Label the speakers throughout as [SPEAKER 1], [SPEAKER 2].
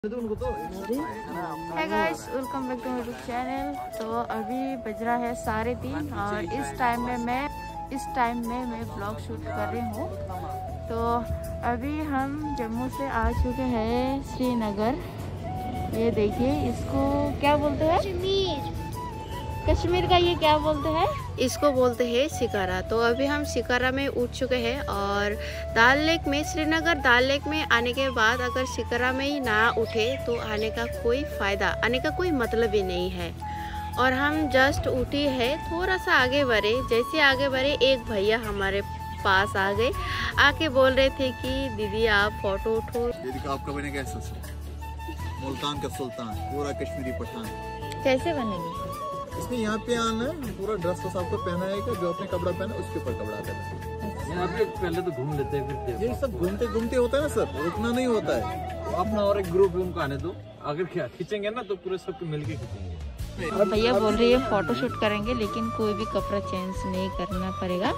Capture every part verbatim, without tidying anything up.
[SPEAKER 1] Hi guys, welcome back to my YouTube channel. तो अभी बज रहा है साढ़े तीन और इस टाइम में मैं इस टाइम में मैं ब्लॉग शूट कर रही हूँ। तो अभी हम जम्मू से आ चुके हैं श्रीनगर। ये देखिए, इसको क्या बोलते हैं? कश्मीर। कश्मीर का ये क्या बोलते हैं? इसको बोलते हैं शिकारा। तो अभी हम शिकारा में उठ चुके हैं और दाल लेक में, श्रीनगर दाल लेक में आने के बाद अगर शिकारा में ही ना उठे तो आने का कोई फ़ायदा, आने का कोई मतलब ही नहीं है। और हम जस्ट उठी है, थोड़ा सा आगे बढ़े, जैसे आगे बढ़े एक भैया हमारे पास आ गए, आके बोल रहे थे कि दीदी आप फोटो उठो।
[SPEAKER 2] दीदी का आपका बनेगा मुल्तान का सुल्तान, पूरा कश्मीरी पठान।
[SPEAKER 1] कैसे बनेगी?
[SPEAKER 2] इसमें यहाँ पे आना है, पूरा ड्रेस तो सबको पहना है, जो अपने कपड़ा पहना उसके ऊपर कपड़ा करना।
[SPEAKER 3] यहाँ पे पहले तो घूम लेते हैं, फिर
[SPEAKER 2] ये सब घूमते घूमते होता है ना सर, रुकना नहीं होता है।
[SPEAKER 3] तो अपना और एक ग्रुप उनको आने दो, अगर क्या खींचेंगे ना तो पूरे सबके मिलके खींचेंगे।
[SPEAKER 1] और भैया बोल रही है फोटो शूट करेंगे लेकिन कोई भी कपड़ा चेंज नहीं करना पड़ेगा,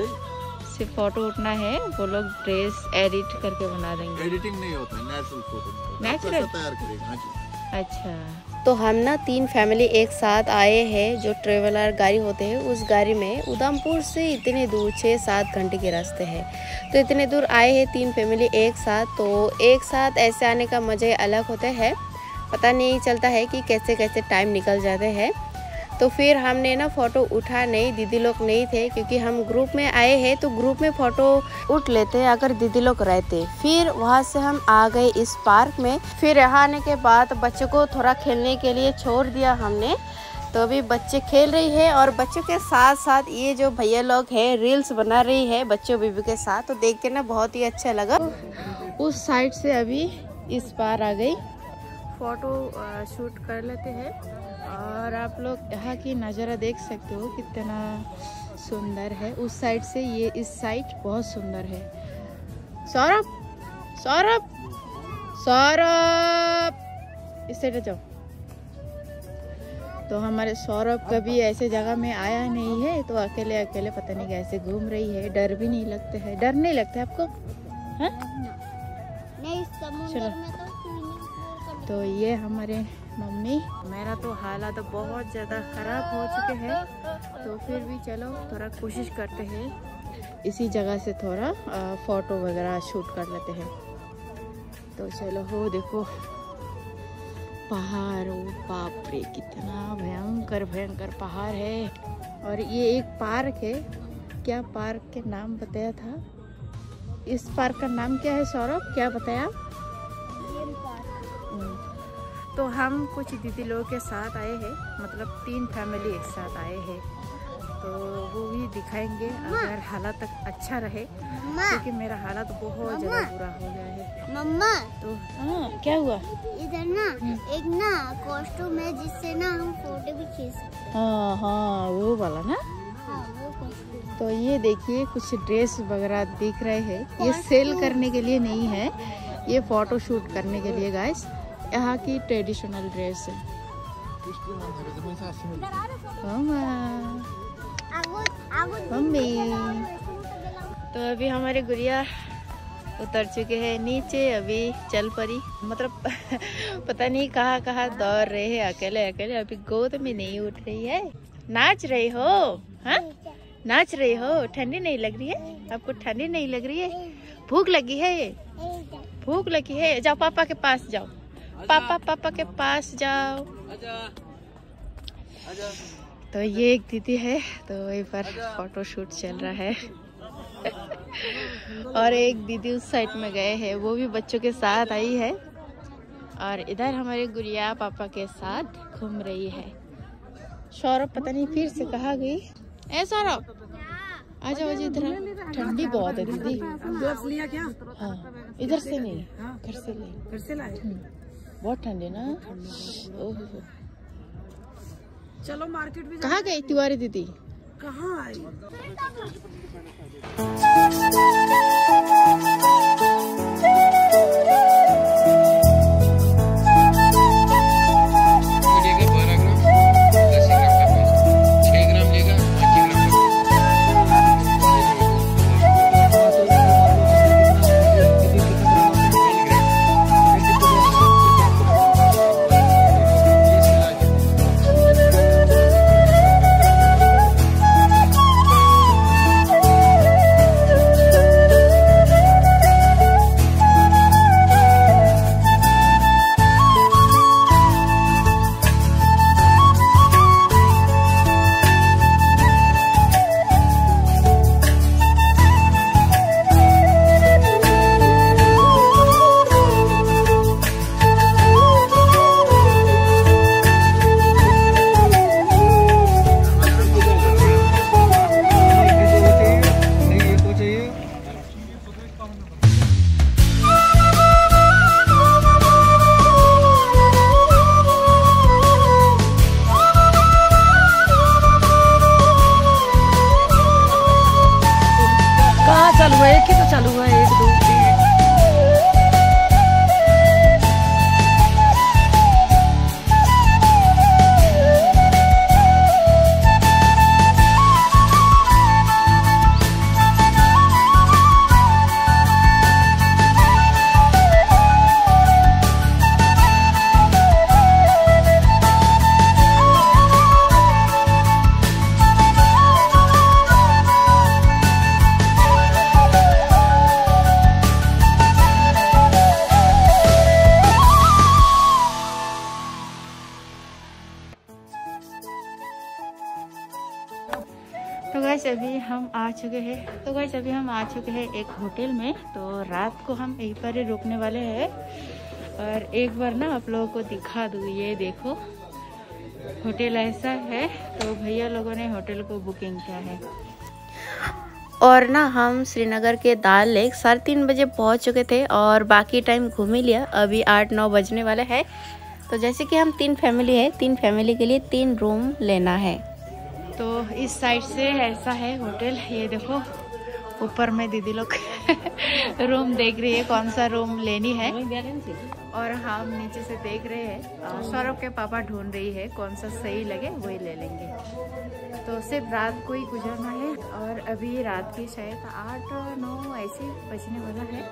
[SPEAKER 1] सिर्फ फोटो उठना है। वो लोग ड्रेस एडिट करके बना देंगे।
[SPEAKER 2] एडिटिंग नहीं होता है, नेचुरल फोटो
[SPEAKER 1] नेचुरल
[SPEAKER 2] तैयार करेगा। हाँ जी।
[SPEAKER 1] अच्छा, तो हम ना तीन फैमिली एक साथ आए हैं, जो ट्रेवलर गाड़ी होते हैं उस गाड़ी में। उधमपुर से इतने दूर छः सात घंटे के रास्ते हैं, तो इतने दूर आए हैं तीन फैमिली एक साथ। तो एक साथ ऐसे आने का मज़े अलग होते हैं, पता नहीं चलता है कि कैसे कैसे टाइम निकल जाते हैं। तो फिर हमने ना फ़ोटो उठा नहीं, दीदी लोग नहीं थे, क्योंकि हम ग्रुप में आए हैं तो ग्रुप में फ़ोटो उठ लेते अगर दीदी लोग रहते। फिर वहाँ से हम आ गए इस पार्क में। फिर यहाँ आने के बाद बच्चों को थोड़ा खेलने के लिए छोड़ दिया हमने। तो अभी बच्चे खेल रही है और बच्चों के साथ साथ ये जो भैया लोग हैं रील्स बना रही है बच्चों बीबी के साथ। तो देख के ना बहुत ही अच्छा लगा। उस साइड से अभी इस पार आ गई, फ़ोटो शूट कर लेते हैं। और आप लोग यहाँ की नज़ारा देख सकते हो कितना सुंदर है। उस साइड से ये इस साइड बहुत सुंदर है। सौरभ सौरभ सौरभ इस साइड जाओ। तो हमारे सौरभ कभी ऐसे जगह में आया नहीं है, तो अकेले अकेले पता नहीं कैसे घूम रही है। डर भी नहीं लगता है? डर नहीं लगता है आपको? हाँ नहीं, समुद्र में तो तो ये हमारे मम्मी। मेरा तो हालात तो बहुत ज़्यादा ख़राब हो चुके हैं, तो फिर भी चलो थोड़ा कोशिश करते हैं, इसी जगह से थोड़ा फ़ोटो वगैरह शूट कर लेते हैं। तो चलो, हो देखो पहाड़, ओ बाप रे कितना भयंकर भयंकर पहाड़ है। और ये एक पार्क है, क्या पार्क के नाम बताया था? इस पार्क का नाम क्या है सौरभ, क्या बताया? तो हम कुछ दीदी लोगों के साथ आए हैं, मतलब तीन फैमिली एक साथ आए हैं, तो वो भी दिखाएंगे अगर हालात तक अच्छा रहे, क्योंकि मेरा हालात बहुत ज़्यादा बुरा हो गया है। मम्मा तो हाँ, क्या हुआ? इधर ना एक ना कॉस्ट्यूम है जिससे ना हम फोटो भी खींच सकते हैं। हाँ हाँ, वो वाला ना। हाँ, वो कॉस्ट्यूम। तो ये देखिए कुछ ड्रेस वगैरह दिख रहे हैं, ये सेल करने के लिए नहीं है, ये फोटो शूट करने के लिए गाइस। यहाँ की ट्रेडिशनल ड्रेस है। मम्मी तो अभी हमारे गुड़िया उतर चुके हैं नीचे, अभी चल पड़ी, मतलब पता नहीं कहाँ कहाँ दौड़ रहे हैं अकेले अकेले। अभी गोद में नहीं उठ रही है। नाच रही हो? हाँ, नाच रही हो? ठंडी नहीं लग रही है आपको? ठंडी नहीं लग रही है? भूख लगी है? भूख लगी है? जाओ पापा के पास जाओ, पापा पापा के पास जाओ। आजा, आजा। तो ये एक दीदी है, तो वहीं पर फोटो शूट चल रहा है। और एक दीदी उस साइड में गए हैं, वो भी बच्चों के साथ आई है। और इधर हमारी गुड़िया पापा के साथ घूम रही है। सौरभ पता नहीं फिर से कहाँ गई। ए सौरभ आ जाओ, इधर ठंडी बहुत है दीदी।
[SPEAKER 4] ग्लव्स लिया क्या?
[SPEAKER 1] हाँ, इधर से नहीं, घर से ले,
[SPEAKER 4] घर से लाए।
[SPEAKER 1] बहुत ठंडे ना। ओह,
[SPEAKER 4] चलो मार्केट में।
[SPEAKER 1] कहाँ गई तिवारी दीदी?
[SPEAKER 4] कहाँ आई?
[SPEAKER 5] गाइस अभी हम आ चुके हैं तो गाइस अभी हम आ चुके हैं एक होटल में। तो रात को हम यहीं पर ही रुकने वाले हैं। और एक बार ना आप लोगों को दिखा दूँ, ये देखो होटल ऐसा है। तो भैया लोगों ने होटल को बुकिंग किया है।
[SPEAKER 1] और ना हम श्रीनगर के दाल लेक साढ़े तीन बजे पहुंच चुके थे और बाकी टाइम घूम ही लिया। अभी आठ नौ बजने वाले हैं। तो जैसे कि हम तीन फैमिली है, तीन फैमिली के लिए तीन रूम लेना है।
[SPEAKER 5] तो इस साइड से ऐसा है होटल। ये देखो ऊपर में दीदी लोग रूम देख रही है कौन सा रूम लेनी है। और हम नीचे से देख रहे हैं। सौरभ के पापा ढूंढ रही है कौन सा सही लगे वही ले लेंगे। तो सिर्फ रात को ही गुजरना है। और अभी रात की शायद आठ नौ ऐसे बजने वाला है।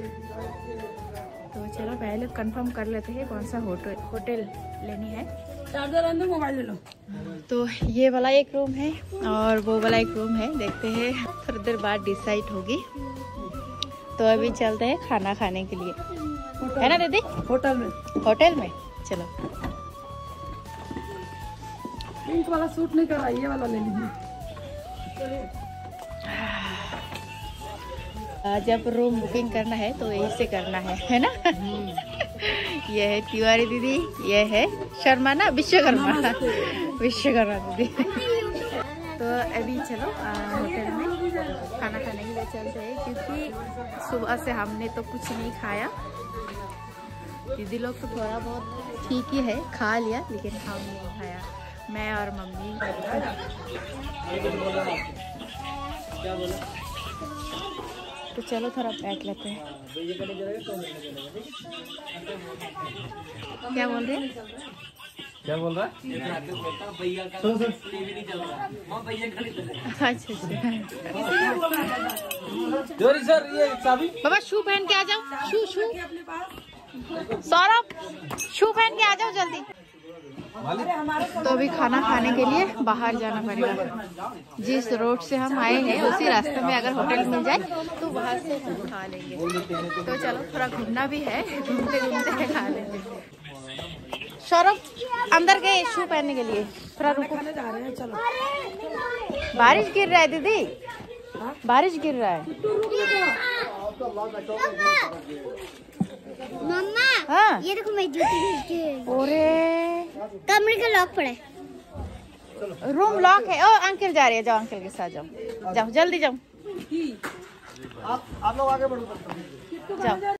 [SPEAKER 5] तो चलो पहले कंफर्म कर लेते हैं कौन सा होटल होटल लेनी है।
[SPEAKER 4] चार्जर अंदर, मोबाइल ले लो।
[SPEAKER 5] तो ये वाला एक रूम है और वो वाला एक रूम है। देखते हैं थोड़ी देर बाद डिसाइड होगी। तो अभी चलते हैं खाना खाने के लिए, है ना दीदी?
[SPEAKER 4] होटल में
[SPEAKER 5] होटल में चलो।
[SPEAKER 4] पिंक वाला सूट नहीं कर रहा, ये वाला ले लीजिए।
[SPEAKER 5] जब रूम बुकिंग करना है तो यही से करना है, है ना? ये है तिवारी दीदी, ये है शर्मा ना विश्वकर्मा विश्वकर्मा दीदी। तो अभी चलो होटल में खाना खाने के लिए चलते हैं क्योंकि सुबह से हमने तो कुछ नहीं खाया। दीदी लोग तो थोड़ा बहुत ठीक ही है, खा लिया, लेकिन हम नहीं खाया, मैं और मम्मी। तो चलो थोड़ा बैठ लेते हैं। क्या बोल रहे हैं?
[SPEAKER 3] क्या बोल रहा है?
[SPEAKER 5] अच्छा
[SPEAKER 3] जोरी सर ये चाबी
[SPEAKER 5] बाबा शू पहन के आ जाओ। शू शू सौरभ शू पहन के आ जाओ जल्दी। तो अभी खाना खाने के लिए बाहर जाना पड़ेगा। जिस रोड से हम आए हैं उसी रास्ते में अगर होटल मिल जाए तो वहाँ से हम खा लेंगे। तो चलो थोड़ा घूमना भी है, घूमते घूमते खा लेंगे। सौरभ अंदर गए शू पहनने के लिए, थोड़ा रुको।
[SPEAKER 4] खाने जा रहे हैं, चलो।
[SPEAKER 5] बारिश गिर रहा है दीदी, बारिश गिर रहा है।
[SPEAKER 6] मम्मा
[SPEAKER 5] हाँ
[SPEAKER 6] ये देखो मैं जूती भेजती हूँ।
[SPEAKER 5] ओरे
[SPEAKER 6] कमरे का लॉक पड़ा है।
[SPEAKER 5] रूम लॉक है। ओ अंकल जा रही है, जाओ अंकल के साथ जाओ, जाओ जल्दी जाओ,
[SPEAKER 2] आप आप लोग आगे बढ़ो,
[SPEAKER 5] जाओ।